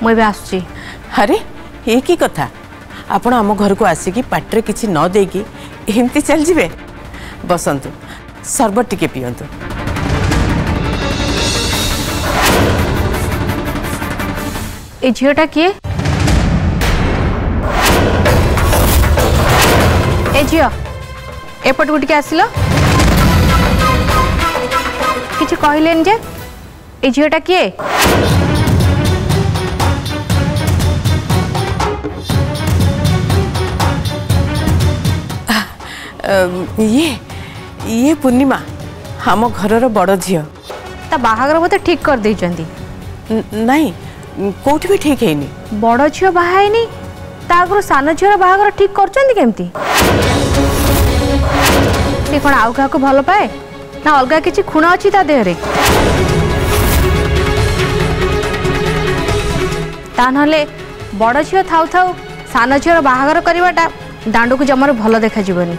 मुझे आसुची। अरे ये की कथा आपण आम घर को आसिकी पाट्रे किसी न देकी एमती चल जिवे। बसंतु सरबत टिके पियंतु। ए झीटा किए? ए झील एपट को टिके आसिल किछि कहलेन जे ए झीटा किए? ये पूर्णिमा हम घर बड़ झी ता बाहागर बोते ठीक कर देइचंदी। नहीं कोठी भी ठीक है बड़ झी बाहायनी तागर सान झीर बाहागर ठीक करचंदी केमती? से कोन आउ का को भल पाए ना अलगा किछि खुण अछि ता देह रे? ता नले बड़ झी थाउ थाउ सान झीर बाहागर करवाटा दांडू को जमार भल देखा जीवनी।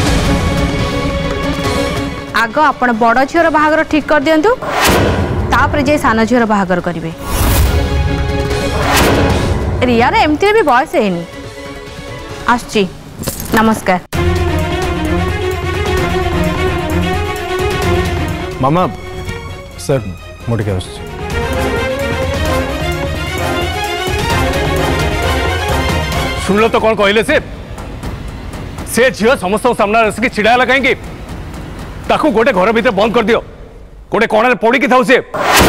आग आपण बड़ झीर बाहागर ठीक कर दियंतु तापर जे सान झीर बाहागर करिवे। रिया रे एमती भी बयस हैनी। आसची नमस्कार। मामा सर मोटे क्या आसची। सुनल तो कौन कहले से झील समस्त सामने आसिक छिड़ा कहीं ताकू गोटे घर भीतर बंद कर दियो गोटे कणारे पड़ी थाउ से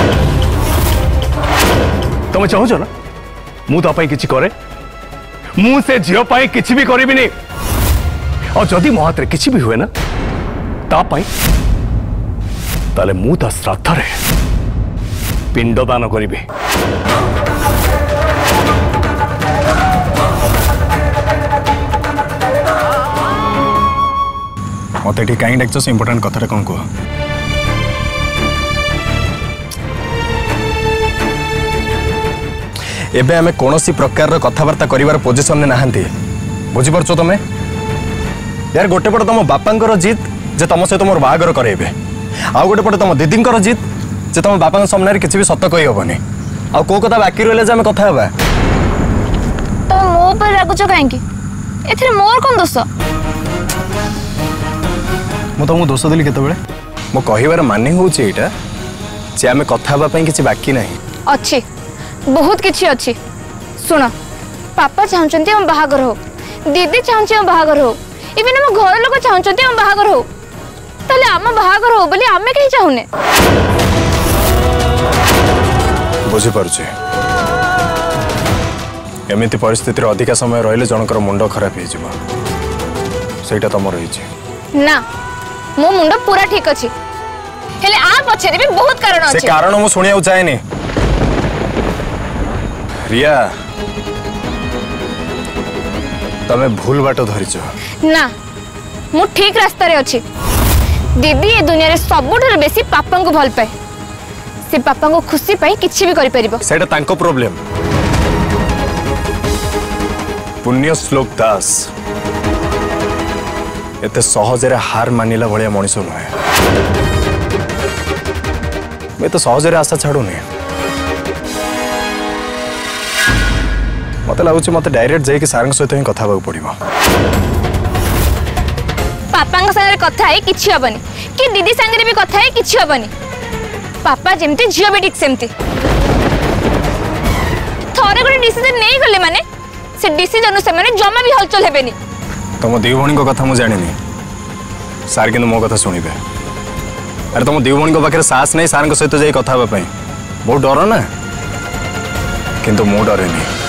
तुम चाहूच ना मु तो किसी करे मु से झील किसी भी करी और जदि मो हाथ किसी भी हुए ना ताले मु ता श्राद्ध रे पिंडदान करी। मत कहीं डाक इंपोर्टाट कथा कौन कह एबे आमे कोनोसी प्रकार कथबार्ता करिवार पोजिशन ने नाहंती बुझिपार तुम यार गोटे पटे तुम बापा जिद जे तुम सहित मोर बाहागर करेबे आउ गोटे पटे तुम दीदी जिद जे तुम बापा सामने किसी भी सत कही हेनी आ को कथा बाकी रहिले जे आमे कथा हेबा तो मो पर रागुच काहेकि एथिरे मोर कोन दोष मु तुमको दोष देली केतबेले मो कहिवार माने होउची एटा जे आमे कथा हेबा पई किछि बाकी नाही अच्छी बहुत किछि अच्छी। सुन पापा चाहते हम बाहागर हो दीदी चाहते हम बाहागर हो इवन हम घर लोग चाहते हम बाहागर हो ताले आम बाहागर हो बोली आमे कहीं चाहूने बुझी पारुछे एमिति परिस्थिति अधिका समय रहिले जनकर मुंड खराब हे जिवो सेटा तम रहिछि ना मो मुंड पूरा ठीक अछि हेले आ पछरे भी बहुत कारण अछि। से कारण मु सुनिया चाहेनी रिया तमें भूल बाट धरिच ना मु ठीक रास्ता रे अछि। दीदी ए दुनिया रे सबुठार बेसी पापा को भल पाए से पापा को खुशी पाई किछि भी करि परिबो सेटा तांको प्रॉब्लम। पुण्य श्लोक दास एते सहज रे हार मानिला भलिया मनिष नहे मैं तो सहज रे आशा छाडुनी मत लगुच मत डायरेक्ट जाइए सार सहित ही कथा पड़ो पापा सागर कथा है किछि हबनी कि दीदी संगे भी कथा है किछि हबनी पापा जेमती झियो भी ठीक सेमती थोड़े गोटे डिसीजन नहीं गले माने से डिसीजन से माने जमा भी हलचल हेबेनी। तुम दी भणी कथा मुझे जानी सार किंतु मो कथा शुणवे अरे तुम दी भणी पाखे साहस नहीं सार सहित जाई कथा हाँपाई बहुत डर ना किंतु मु डरे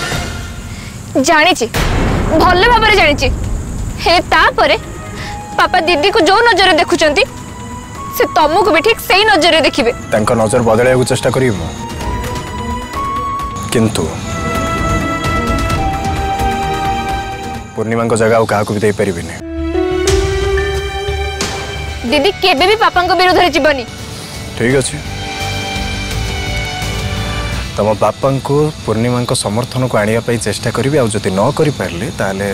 जानी भल भाव जानी हे तापरे पापा दीदी को जो नजर देखुचंती से तुमको भी ठीक सही नजर देखिबे नजर बदल चेष्टा करी किंतु पूर्णिमा जगह क्या भी दे पारि दीदी केबे भी पापा विरोध में जीवनी ठीक अच्छे तुम बापा को पूर्णिमा समर्थन को आने चेष्टा करी आदि न कर पारे ताले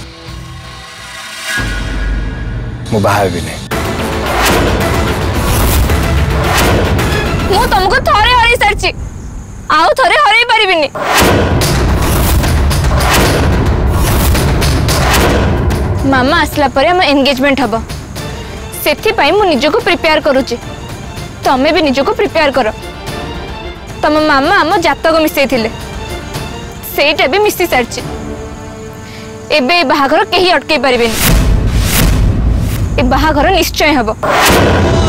मु बाहाबी नहीं मु तुमको थोड़े हरी सारची आउ थरे हरई पारिबिनी। मामा आसला परे हम एंगेजमेंट हबो सेथि पई मु निजको प्रिपेयर करूची तमे भी निजको प्रिपेयर करो। तम मामा हम जातक मिसई थिले सेटा भी मिसी सारची एबे बाहाघर केही अटकई पारिबेनी ए बाहाघर निश्चय हबो।